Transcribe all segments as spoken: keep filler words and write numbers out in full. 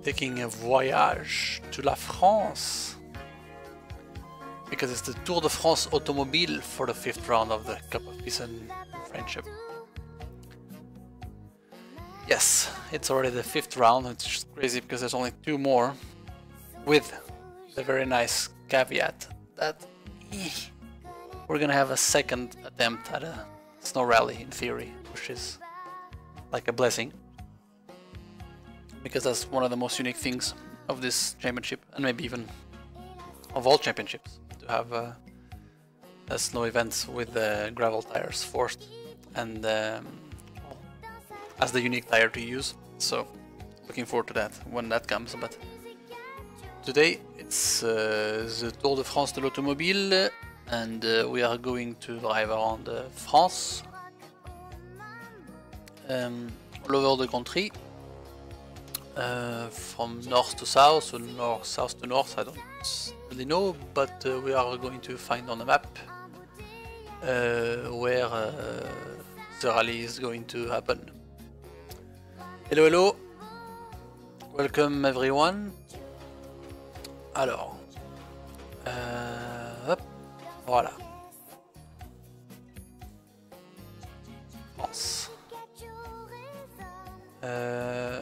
taking a voyage to la France because it's the Tour de France Automobile for the fifth round of the Cup of Peace and Friendship. Yes, it's already the fifth round. It's just crazy because there's only two more, with the very nice caveat that eh, we're gonna have a second attempt at a snow rally in theory, which is like a blessing, because that's one of the most unique things of this championship, and maybe even of all championships, to have uh, a snow events with the gravel tires forced and um, as the unique tire to use. So looking forward to that when that comes. But today it's uh, the Tour de France de l'Automobile, and uh, we are going to drive around uh, France, um, all over the country, uh, from north to south, or north, south to north, I don't really know, but uh, we are going to find on the map uh, where uh, the rally is going to happen. Hello, hello, welcome everyone. Alors, euh, hop, voilà. France. Uh,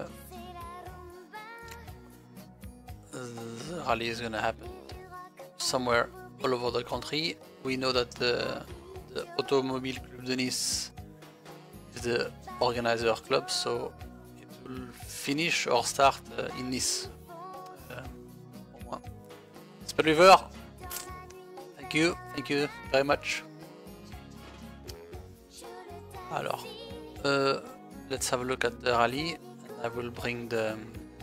the rally is gonna happen somewhere all over the country. We know that the, the Automobile Club de Nice is the organizer club, so it will finish or start uh, in Nice. Uh, Spell River, thank you, thank you very much. Alors, uh, let's have a look at the rally, and I will bring the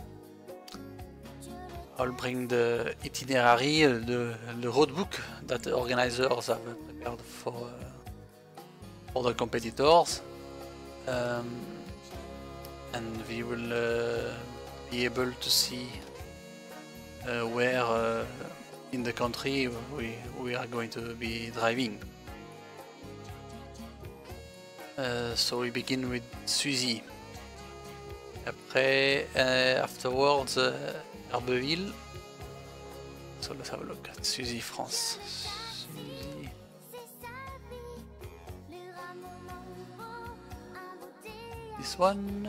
I'll bring the itinerary, the, the roadbook that the organizers have prepared for uh, for the competitors, um, and we will uh, be able to see uh, where uh, in the country we we are going to be driving. Uh, so we begin with Suzy. Après, uh, afterwards, uh, Herbeville. So let's have a look at Suzy, France. Suzy. This one.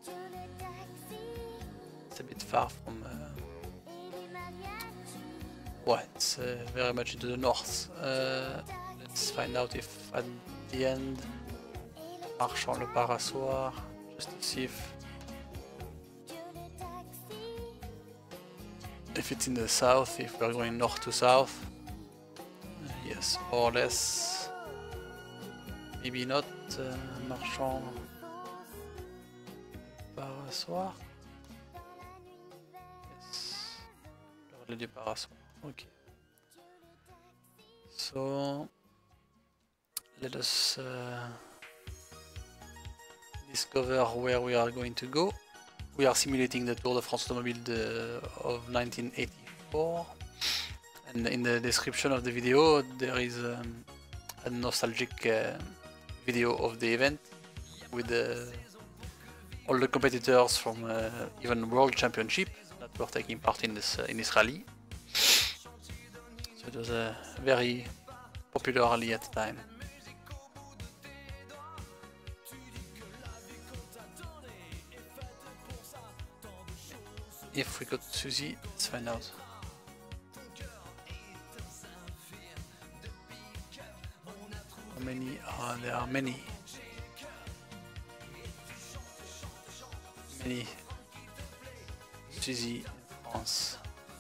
It's a bit far from. Uh, well, it's uh, very much into the north. Uh, let's find out if at the end. Marchand-le-Parassoir, just to see if if it's in the south, if we're going north to south. Uh, yes, more or less. Maybe not. Uh, Marchand-Parassoir. Yes. Le du Parassoir. Okay. So let us. Uh, discover where we are going to go. We are simulating the Tour de France Automobile de, of nineteen eighty-four, and in the description of the video there is um, a nostalgic uh, video of the event with uh, all the competitors from uh, even World Championship that were taking part in this uh, in this rally. So it was a very popular rally at the time. If we got Suzy, let's find out. How many? Oh, there are many. Many Suzy in France.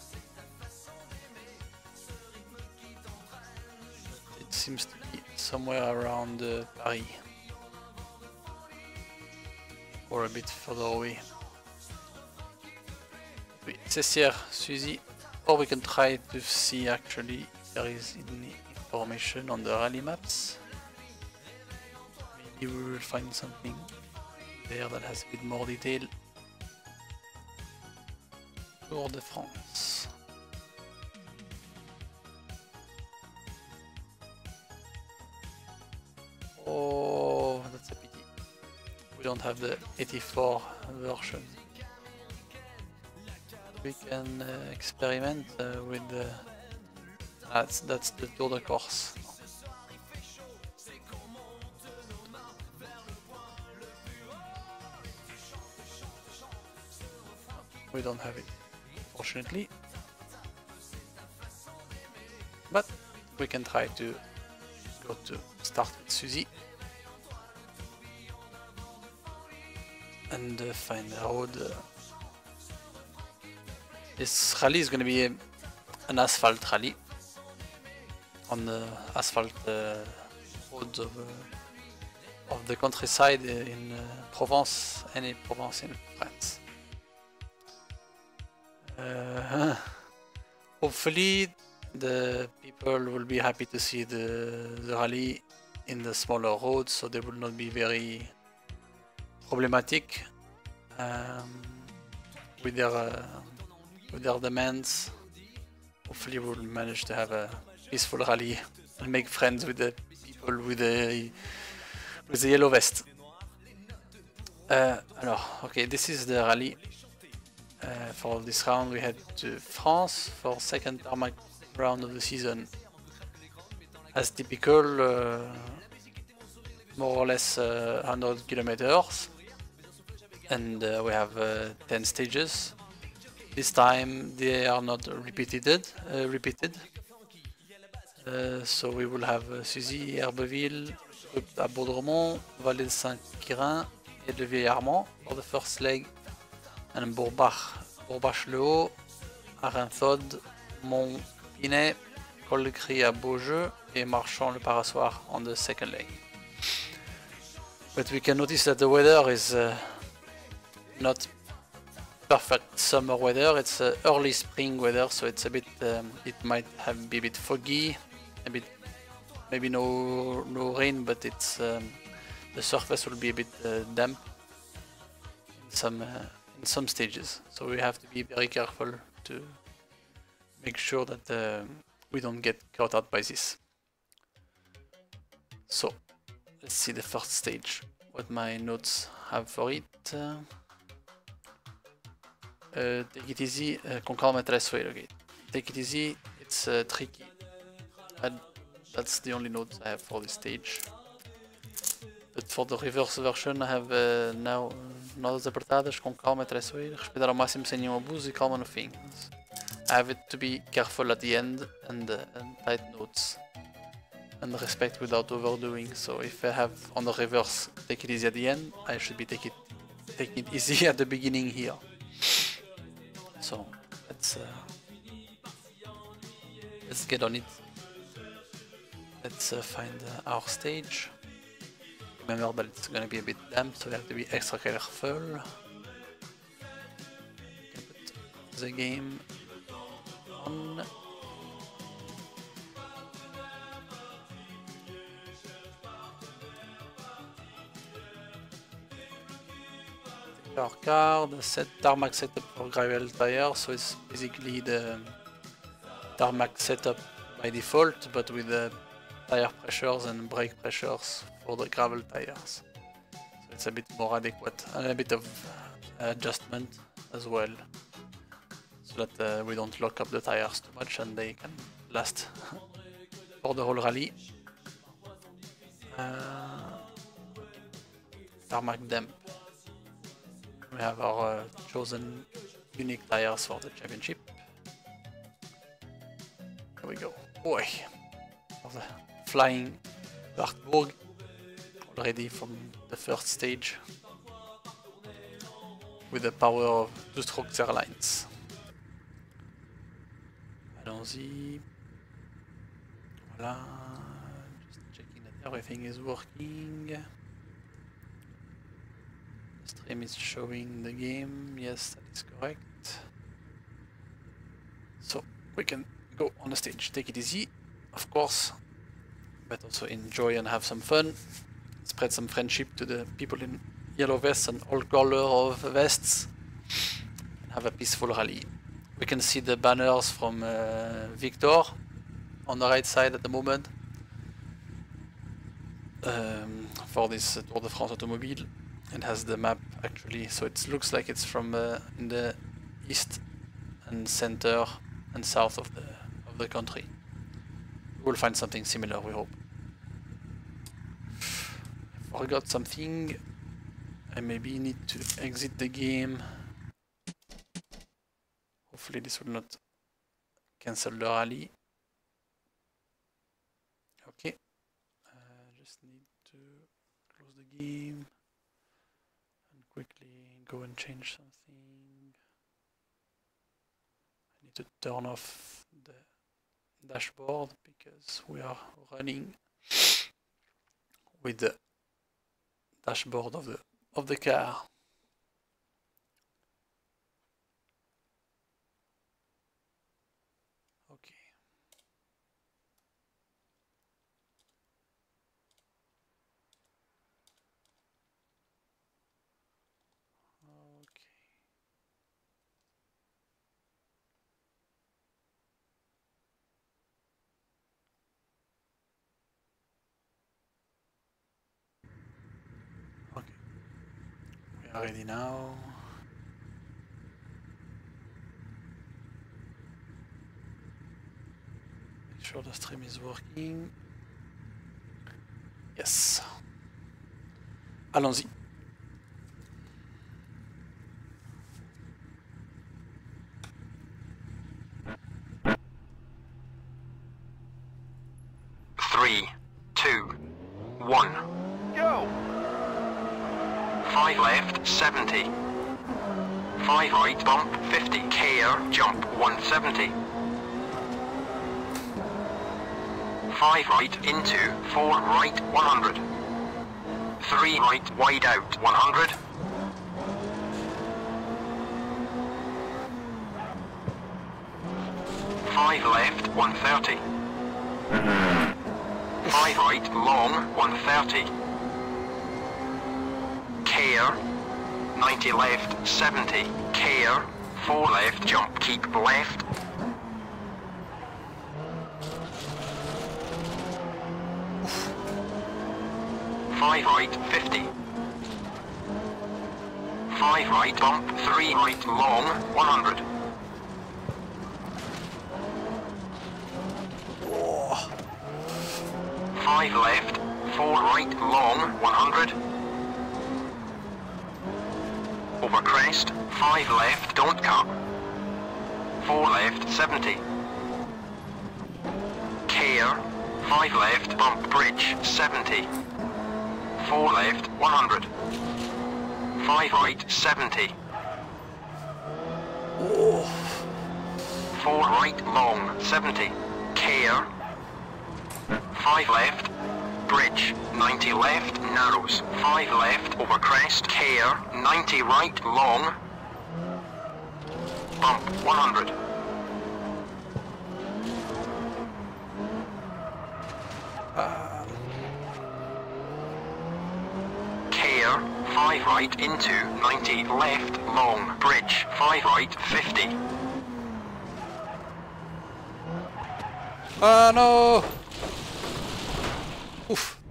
It seems to be somewhere around uh, Paris, or a bit further away. C'est here, Suzy, or we can try to see actually if there is any information on the rally maps. Maybe we will find something there that has a bit more detail. Tour de France. Oh, that's a pity. We don't have the eighty-four version. we can uh, experiment uh, with the... That's, that's the Tour de Corse. We don't have it, fortunately. But we can try to go to start with Suzy and uh, find a road. Uh, this rally is going to be a, an asphalt rally on the asphalt uh, roads of, uh, of the countryside in uh, Provence, any Provence in France. Uh, hopefully the people will be happy to see the, the rally in the smaller roads, so they will not be very problematic um, with their uh, with their demands. Hopefully we'll manage to have a peaceful rally and make friends with the people with the with the yellow vest. Uh, alors, okay, this is the rally. Uh, for this round we head to France for second tarmac round of the season. As typical, uh, more or less uh, one hundred kilometers, and uh, we have uh, ten stages. This time they are not repeated. Uh, repeated. Uh, so we will have uh, Suzy, Herbeville, à Baudremont, Vallée de Saint-Quirin et Le Vieil-Armand for the first leg, and Bourbach, Bourbach-le-Haut, Arinthod, Mont-Pinet, Col de Cry à Beaujeu, et Marchand-le-Parasoir on the second leg. But we can notice that the weather is uh, not perfect summer weather. It's uh, early spring weather, so it's a bit. Um, it might have be a bit foggy, a bit maybe no no rain, but it's um, the surface will be a bit uh, damp in some uh, in some stages. So we have to be very careful to make sure that uh, we don't get caught out by this. So let's see the first stage. What my notes have for it. Uh, Uh, take it easy, uh, con calma tres way, okay. Take it easy, it's uh, tricky. And that's the only notes I have for this stage. But for the reverse version I have uh, now notas apertadas, com calma tres way, respeitar ao máximo sem nenhum abuso e calma no fim. I have it to be careful at the end and, uh, and tight notes. And respect without overdoing, so if I have on the reverse take it easy at the end, I should be take it, taking it easy at the beginning here. So let's uh, let's get on it. Let's uh, find uh, our stage. Remember that it's gonna be a bit damp, so we have to be extra careful. Put the game on. Our card, set tarmac setup for gravel tires, so it's basically the tarmac setup by default, but with the tire pressures and brake pressures for the gravel tires. So it's a bit more adequate and a bit of adjustment as well, so that uh, we don't lock up the tires too much and they can last for the whole rally. Uh, tarmac damp. We have our uh, chosen unique tires for the championship. Here we go. Boy, for the flying Wartburg, already from the first stage, with the power of Two Strokes Airlines. Allons-y. Voilà. Just checking that everything is working. Stream is showing the game, yes, that is correct. So we can go on the stage, take it easy, of course, but also enjoy and have some fun. Spread some friendship to the people in yellow vests and all color of vests, and have a peaceful rally. We can see the banners from uh, Victor on the right side at the moment um, for this Tour de France Automobile. It has the map actually, so it looks like it's from uh, in the east and center and south of the of the country. We'll find something similar, we hope. I forgot something. I maybe need to exit the game. Hopefully this will not cancel the rally. Okay. Uh, just need to close the game and quickly go and change something. I need to turn off the dashboard because we are running with the dashboard of the of the car. Okay. Okay. Okay. We are ready now. Make sure the stream is working. Yes. Allons-y. Three, two, one, go! Five left, seventy. Five right, bump, fifty. Care, jump, one seventy. Five right, into, four right, one hundred. Three right, wide out, one hundred. Five left, one thirty. Five right, long, one thirty. Care, ninety left, seventy. Care, four left, jump, keep left. Five right, fifty. Five right, bump, three right, long, one hundred. Oh. Five left, four right, long, one hundred. Over crest, five left, don't cut. Four left, seventy. Care, five left, bump bridge, seventy. Four left, one hundred. Five right, seventy. Oh. Four right, long, seventy. Care. Five left, bridge, ninety left, narrows. Five left, over crest, care, ninety right, long. Bump, one hundred. Uh. Care, five right, into, ninety left, long, bridge, five right, fifty. Ah, no! Oof.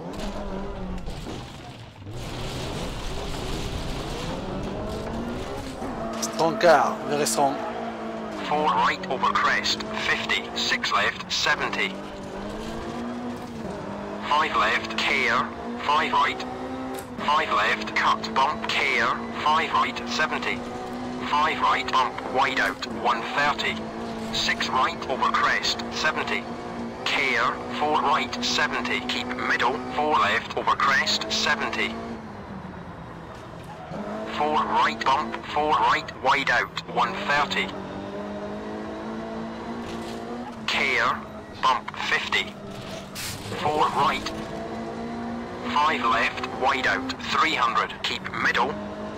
Strong car, very strong. Four right, over crest, fifty. Six left, seventy. Five left, care, five right. Five left, cut, bump, care, five right, seventy. Five right, bump, wide out, one thirty. Six right, over crest, seventy. Care, four right, seventy. Keep middle, four left, over crest, seventy. Four right, bump, four right, wide out, one thirty. Care, bump, fifty. Four right. Five left, wide out, three hundred. Keep middle.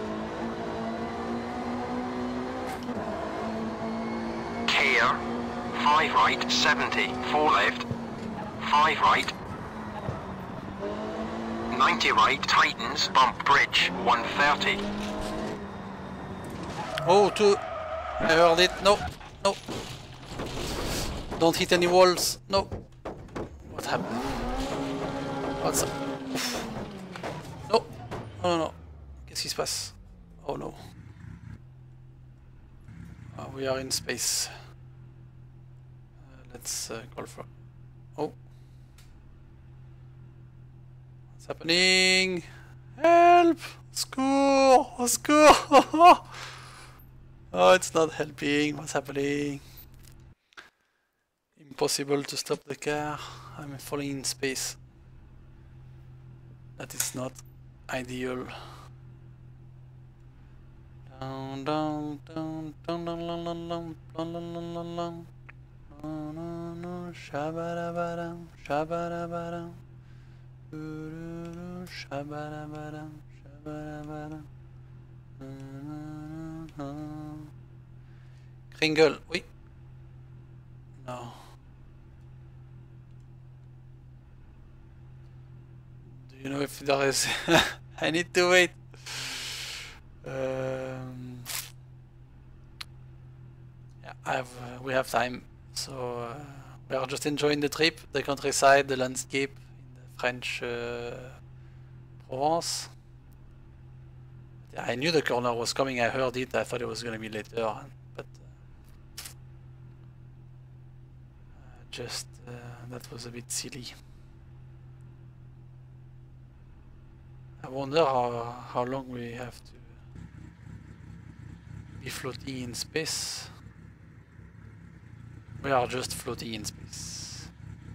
Care. Five right, seventy. Four left. Five right. ninety right, tightens, bump bridge, one thirty. Oh, two. I heard it. No, no. Don't hit any walls. No. What happened? What's up? No. Non, non, non. Qu'est-ce qui se passe? Oh non. Oh. we are in space. Uh, let's uh, call for... Oh. What's happening? Help! Score! Score! Oh, it's not helping. What's happening? Impossible to stop the car. I'm falling in space. That is not ideal. Down, down, down, down, down, down, down, down, down, down, down, down. No, no, no, shabba-dabba-dam, shabba-dabba-dam. Doo-doo-doo, shabba-dabba-dam, shabba-dabba-dam. Kringle, oui. No. Do you know if there is... I need to wait. Um, yeah, I have, uh, we have time, so uh, we are just enjoying the trip, the countryside, the landscape in the French uh, Provence. Yeah, I knew the corner was coming, I heard it, I thought it was going to be later, but uh, just uh, that was a bit silly. I wonder how, how long we have to be floating in space. We are just floating in space.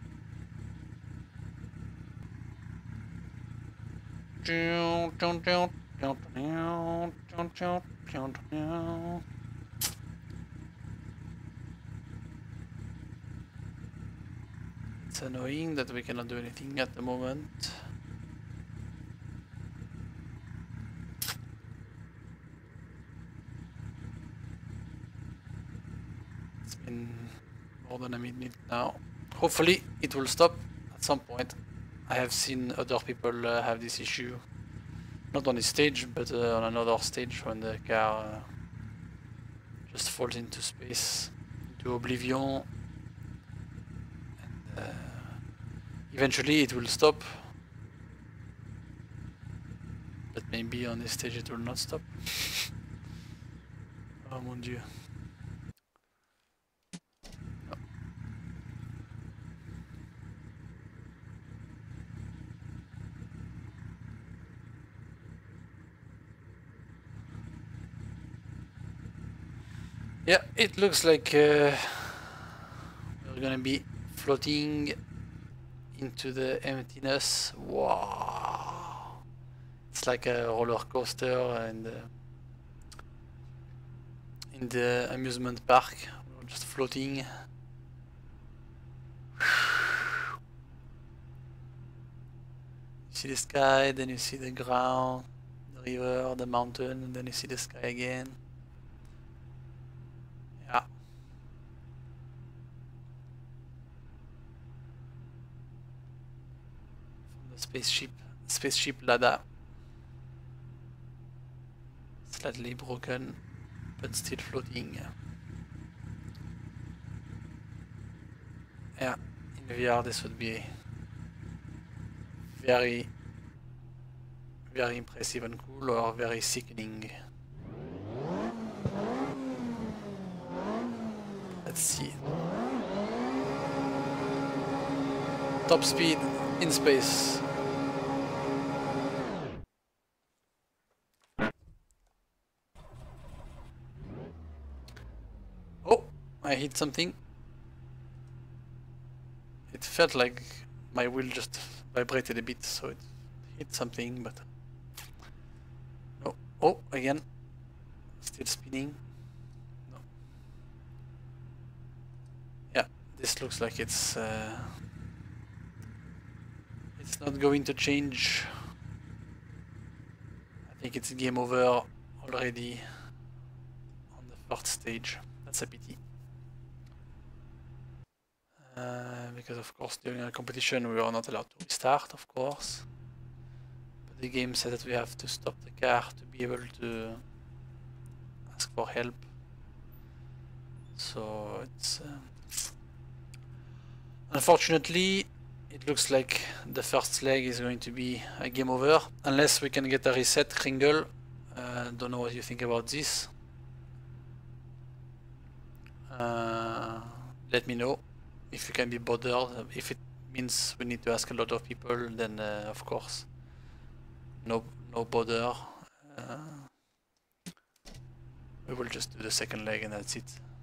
It's annoying that we cannot do anything at the moment. It's been more than a minute now. Hopefully it will stop at some point. I have seen other people uh, have this issue. Not on this stage, but uh, on another stage when the car uh, just falls into space, into oblivion. And uh, eventually it will stop. But maybe on this stage it will not stop. Oh mon dieu. Yeah, it looks like uh, we're gonna be floating into the emptiness. Wow! It's like a roller coaster and uh, in the amusement park. We're just floating. You see the sky, then you see the ground, the river, the mountain, and then you see the sky again. Yeah. From the spaceship, spaceship Lada. Slightly broken, but still floating. Yeah, in V R this would be very, very impressive and cool, or very sickening. Let's see. Top speed in space. Oh, I hit something. It felt like my wheel just vibrated a bit, so it hit something, but no. Oh, again, still spinning. No. Yeah, this looks like it's uh, it's not going to change. I think it's game over already on the first stage. That's a pity. Uh, because of course during a competition we are not allowed to restart, of course. But the game said that we have to stop the car to be able to ask for help. So it's... Uh, unfortunately, it looks like the first leg is going to be a game over. Unless we can get a reset. Kringle, uh, don't know what you think about this. Uh, let me know if you can be bothered. If it means we need to ask a lot of people, then uh, of course, no, no bother. Uh, we will just do the second leg and that's it.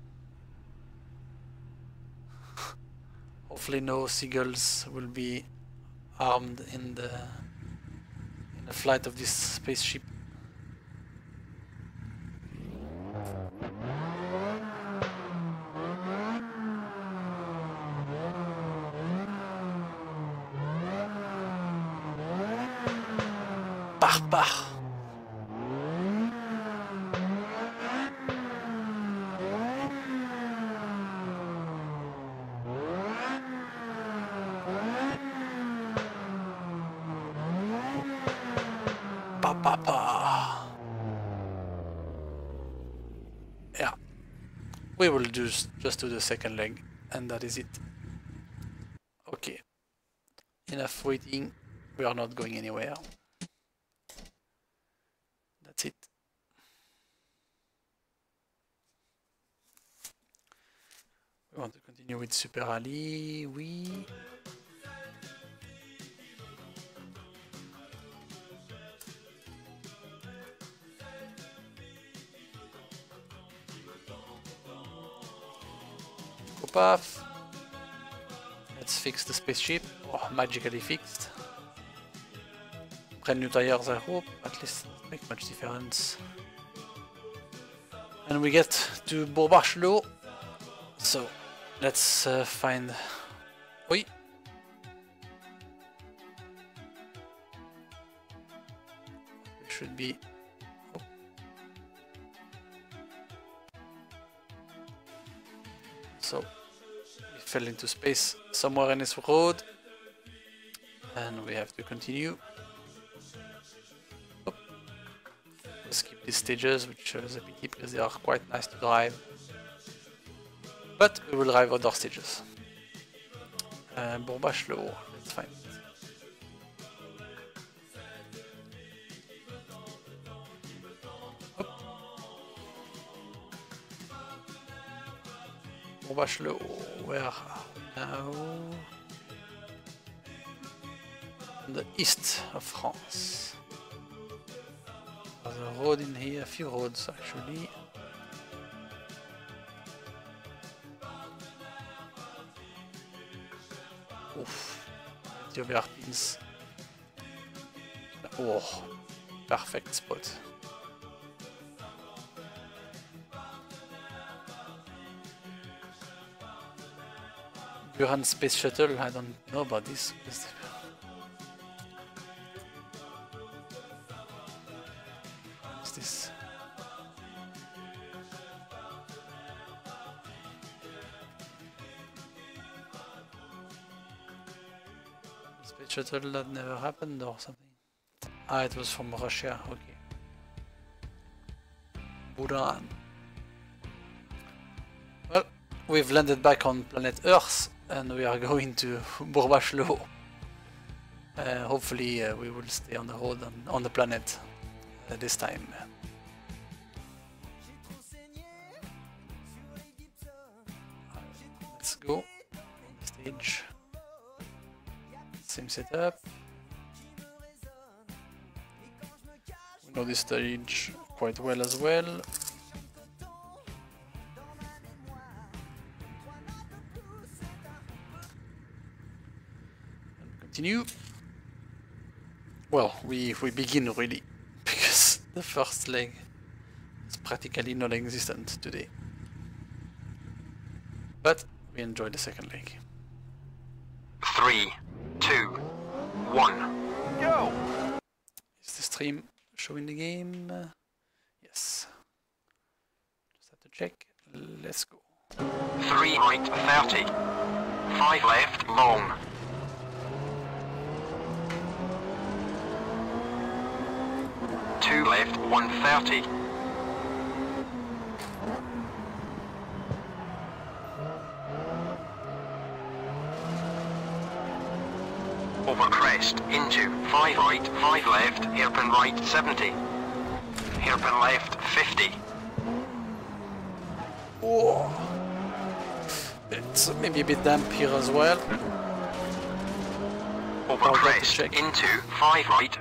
Hopefully, no seagulls will be armed in the in the flight of this spaceship. Par par. Pa pa pa. Yeah, we will just just do the second leg, and that is it. Okay, enough waiting. We are not going anywhere. That's it. We want to continue with Super Rally. We. Path. Let's fix the spaceship. Oh, magically fixed. Brand new tires, I hope. At least it make much difference. And we get to Beaubachelot. So let's uh, find. Oui. It should be. Oh. So. Fell into space somewhere in this road, and we have to continue. Oh. We'll skip these stages, which is a pity because they are quite nice to drive. But we will drive other stages. Uh, Beaubachelot, let's find it. Beaubachelot, where are we now? On the east of France. There's a road in here, a few roads actually. Oof, the overpins. Oh, perfect spot. Buran Space Shuttle, I don't know about this. What's this? Space Shuttle that never happened or something? Ah, it was from Russia, okay. Buran. Well, we've landed back on planet Earth. And we are going to Beaubachelot. Uh, hopefully uh, we will stay on the road on, on the planet uh, this time. Let's go. Stage. Same setup. We know this stage quite well as well. Continue. Well, we, we begin really, because the first leg is practically non-existent today. But we enjoy the second leg. Three, two, one, go! Is the stream showing the game? Uh, yes. Just have to check. Let's go. Three right, thirty. Five left, long. Two left, one thirty. Over crest, into, five right, five left, hairpin right, seventy. Hairpin left, fifty. Oh. It's maybe a bit damp here as well. Over crest into five right.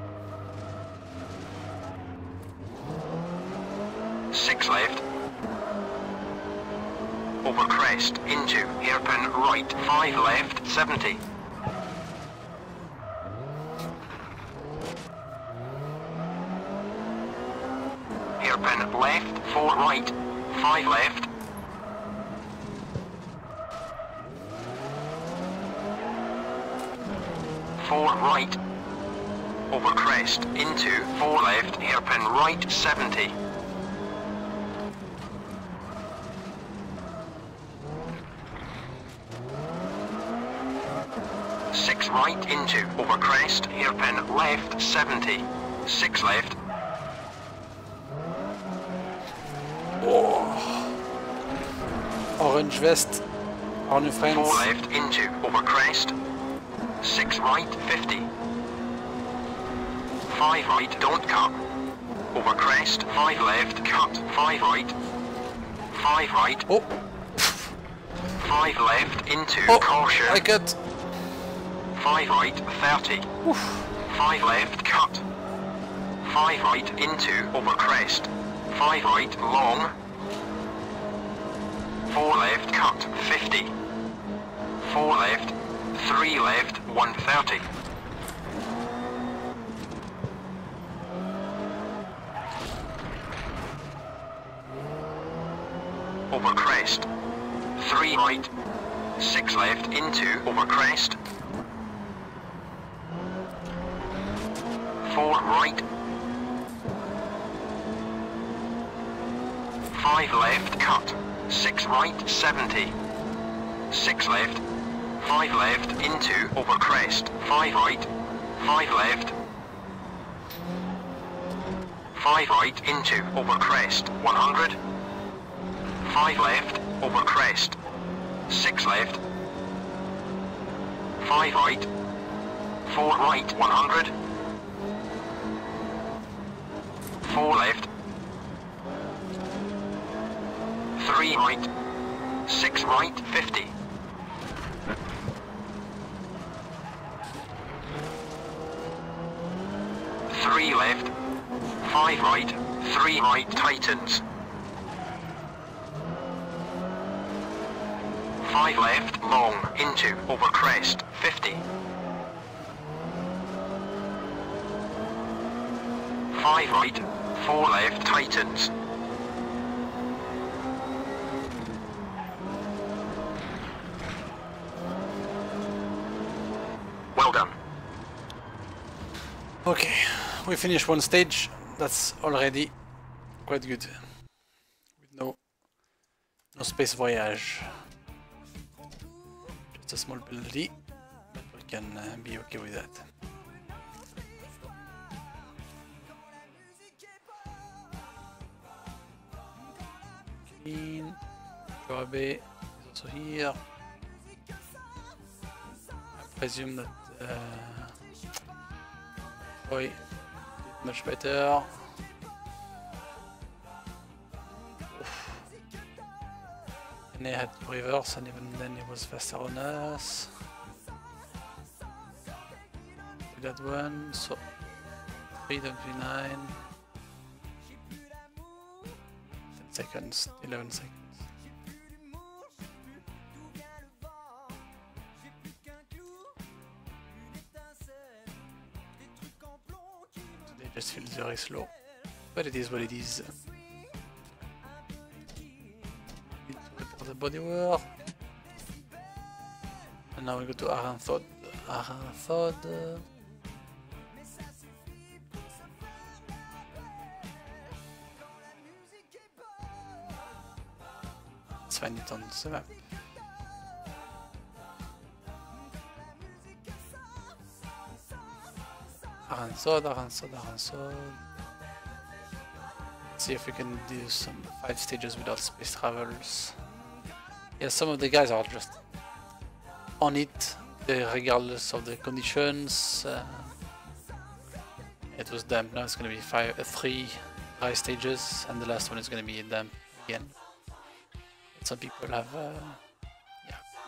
Six left. Over crest into hairpin right. Five left. Seventy. Hairpin left. Four right. Five left. Four right, over crest, into four left, hairpin right, seventy. Six right, into, over crest, hairpin left, seventy. Six left. Oh. Orange vest, our new friends. Four left, into, over crest. Six right, fifty. Five right, don't cut. Over crest, five left, cut. Five right. Five right. Oh. Five left, into, Oh, caution. I got. Five right, thirty. Oof. Five left, cut. Five right, into, over crest. Five right, long. Four left, cut, fifty. Four left. Three left, one thirty. Over crest. Three right. Six left, into, over crest. Four right. Five left, cut. Six right, seventy. Six left. Five left, into, over crest, five right, five left, five right, into, over crest, one hundred, five left, over crest, six left, five right, four right, one hundred, four left, three right, six right, fifty. Three left, five right, three right, tightens. Five left, long, into, over crest, fifty. Five right, four left, tightens. Well done. Okay, we finished one stage. That's already quite good. With no no space voyage. Just a small penalty, but we can uh, be okay with that. Clean. Joabe is also here. I presume that uh, Troy did much better. And he had to reverse, and even then he was faster on us. That one, so three twenty-nine. ten seconds, eleven seconds. Today just feels very slow, but it is what it is. For the bodywork. And now we go to Aranthod. Aranthod. Let's find it on the map. Aranthod, Aranthod, Aranthod. Let's see if we can do some five stages without space travels. Yeah, some of the guys are just on it, regardless of the conditions. Uh, it was damp, now it's going to be five, uh, three dry stages, and the last one is going to be damp again. Some people have uh,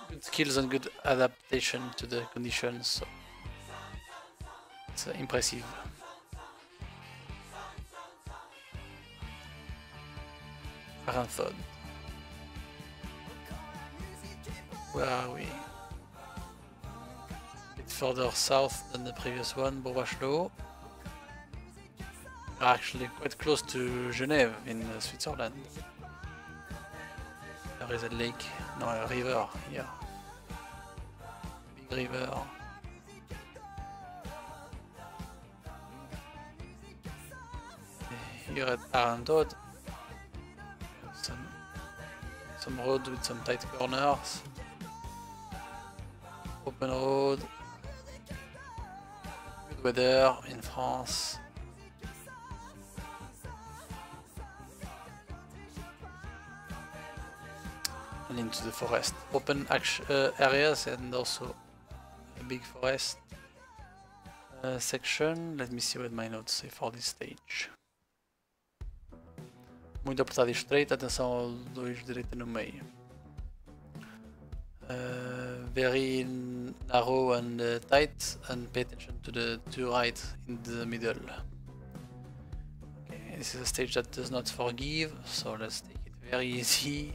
good skills and good adaptation to the conditions. So it's uh, impressive. Aranthod. Where are we? A bit further south than the previous one, Bourg-Bachelot. We're actually quite close to Genève in uh, Switzerland. There is a lake, no, a river here. Big river. Here at Aranthod. Some, some road with some tight corners. Open road. Good weather in France. And into the forest. Open uh, areas and also a big forest uh, section. Let me see what my notes say for this stage. Muito apertado e estreito, atenção ao dois direita no meio. Uh, very narrow and uh, tight, and pay attention to the two right in the middle. Okay, this is a stage that does not forgive, so let's take it very easy.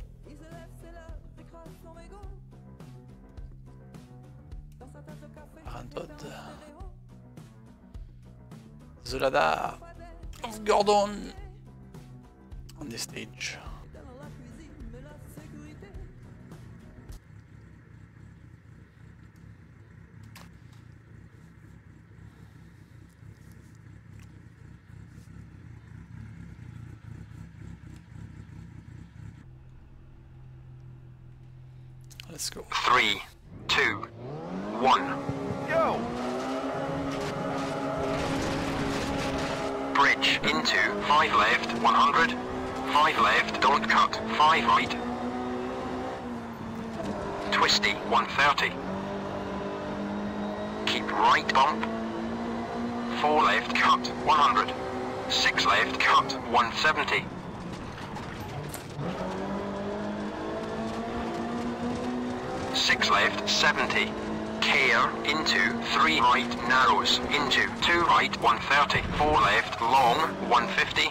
Aranthod. Zolada of Gordon on this stage. Let's go. Three, two, one, go! Bridge into five left, one hundred, five left, don't cut, five right. Twisty, one thirty. Keep right bump. four left, cut, one hundred. six left, cut, one seventy. six left, seventy. Care, into, three right, narrows, into, two right, one thirty. four left, long, one fifty.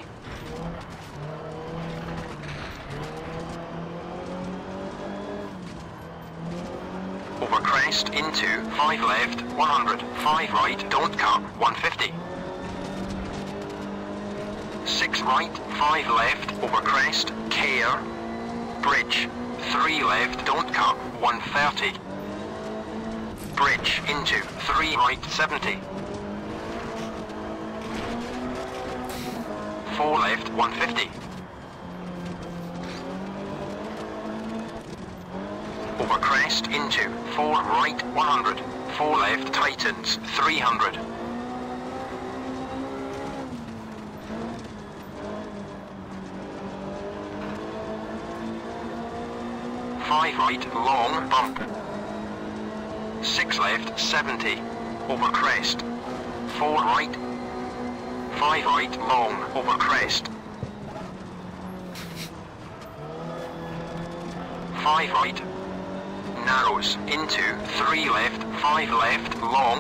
Over crest, into, five left, one hundred. five right, don't cut, one fifty. six right, five left, over crest, care, bridge. three left, don't cut, one thirty. Bridge into three right, seventy. four left, one fifty. Over crest into four right, one hundred. four left, tightens, three hundred. five right, long, bump. six left, seventy. Over crest. four right. five right, long, over crest. five right. Narrows, into, three left, five left, long.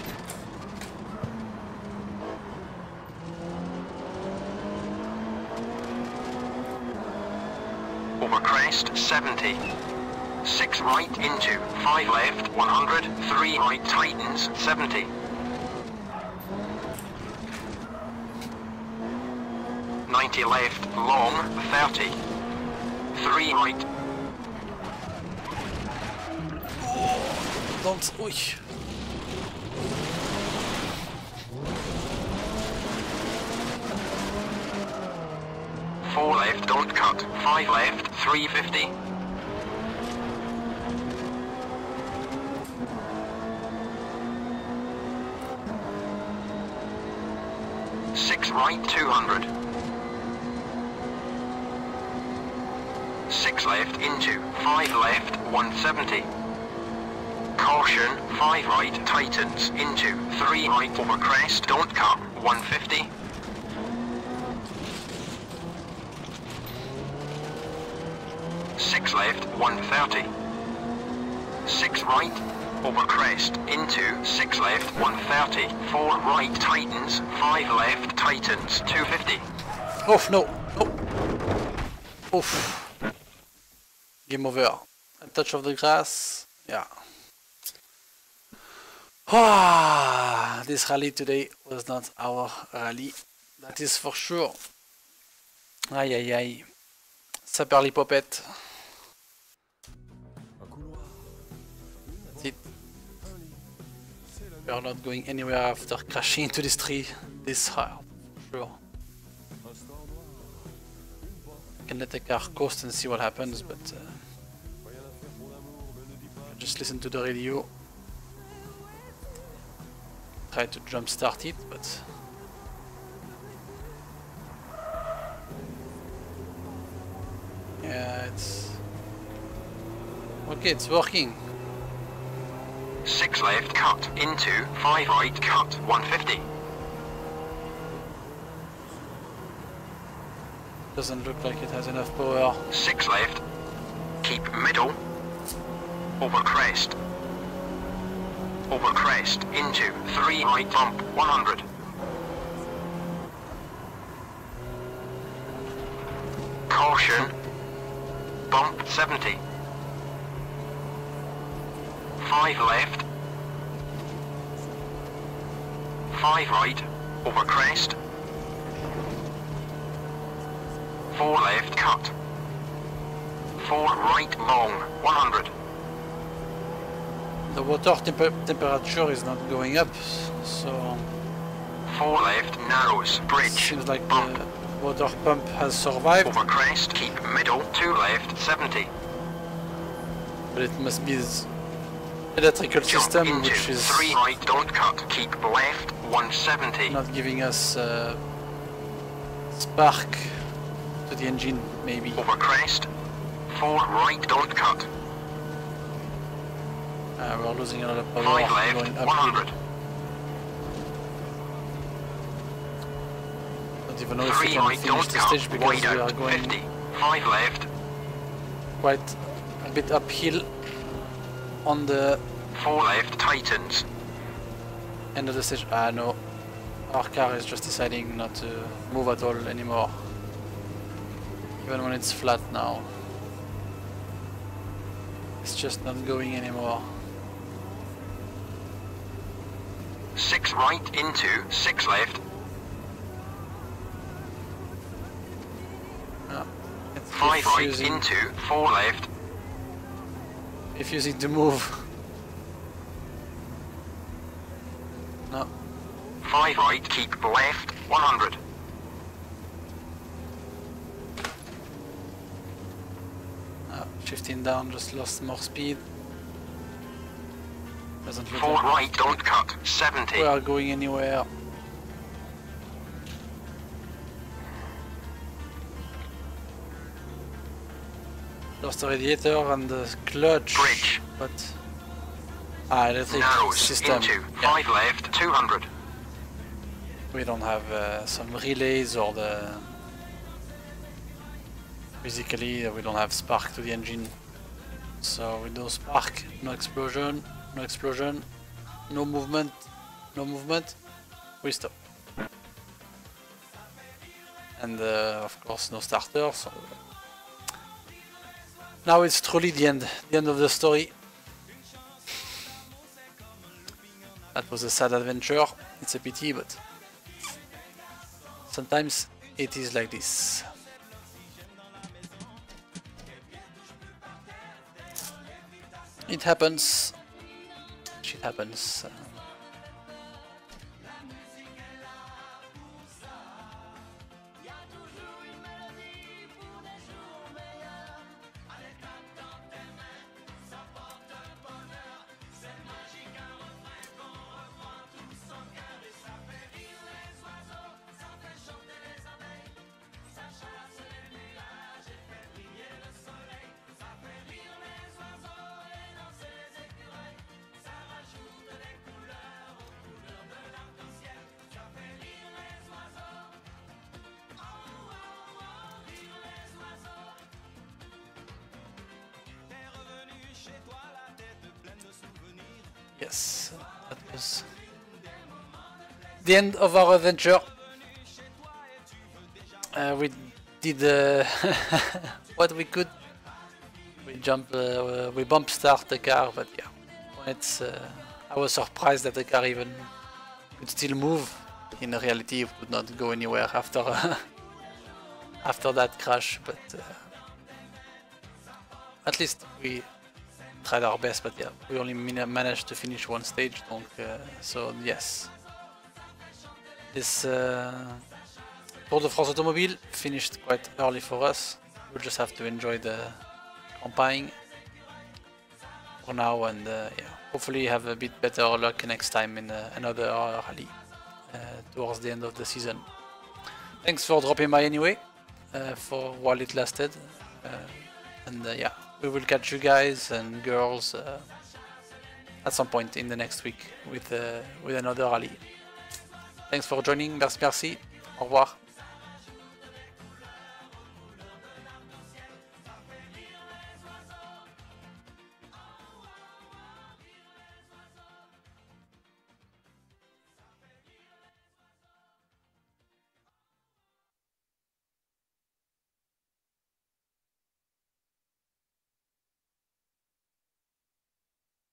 Over crest, seventy. six right, into, five left, one hundred, three right, tightens, seventy. ninety left, long, thirty. three right. Don't, oi. four left, don't cut, five left, three fifty. six right, two hundred. six left, into, five left, one seventy. Caution, five right, tightens, into, three right, over crest, don't cut, one fifty. six left, one thirty. six right, over crest, into, six left, one thirty, four right tightens, five left tightens, two fifty. Oof, no, no. Oof. Game over. A touch of the grass, yeah. Ah, this rally today was not our rally, that is for sure. Aïe aïe aïe. Saperlipopette. That's it. We are not going anywhere after crashing into this tree this hard, for sure. I can let the car coast and see what happens, but uh, just listen to the radio. Try to jump start it, but yeah, it's okay, it's working. Six left cut into, five right cut, one fifty. Doesn't look like it has enough power. Six left, keep middle, over crest, over crest, into, three right bump, one hundred. Caution, bump seventy. Five left, five right, over crest, four left cut, four right long, one hundred. The water temper temperature is not going up, so four left narrows, bridge, seems like bump. the water pump has survived. Over crest, keep middle, two left, seventy. But it must be the electrical Jump system into, which is three right, don't cut, keep left, one seventy. not giving us uh, spark to the engine, maybe. Over crest, four right, don't cut, Uh, we're losing a lot of power five left, going one uphill. hundred. Don't even know if we Three can right, finish don't the cut, stage because wide we are out, going fifty. Five left, quite a bit uphill on the four left, tightens. end of the stage. Ah no, our car is just deciding not to move at all anymore, even when it's flat now. It's just not going anymore. Six right into, six left, No, it's five right refusing, into, four left, refusing to move. No, five right, keep left, one hundred. no, shifting down, just lost more speed. Doesn't look Four like right, don't cut, seventy. we are going anywhere. Lost the radiator and the clutch, Bridge. but ah, electric Narrows system. into, Yeah. five left, two hundred. We don't have uh, some relays or the physically uh, we don't have spark to the engine. So with no spark, no explosion, no explosion, no movement, no movement, we stop. And uh, of course no starter, so now it's truly the end, the end of the story. That was a sad adventure, it's a pity, but sometimes it is like this. It happens. Shit happens. Uh, yes, that was the end of our adventure. Uh, we did uh, what we could. We jump, uh, we bump start the car, but yeah, it's. Uh, I was surprised that the car even could still move. In reality, it would not go anywhere after after that crash, but uh, at least we tried our best. But yeah, we only managed to finish one stage, donc, uh, so yes. This uh, Tour de France Automobile finished quite early for us. We'll just have to enjoy the campaign for now, and uh, yeah, hopefully have a bit better luck next time in uh, another rally uh, towards the end of the season. Thanks for dropping by anyway, uh, for while it lasted, uh, and uh, yeah, we will catch you guys and girls uh, at some point in the next week with uh, with another rally. Thanks for joining, merci merci, au revoir.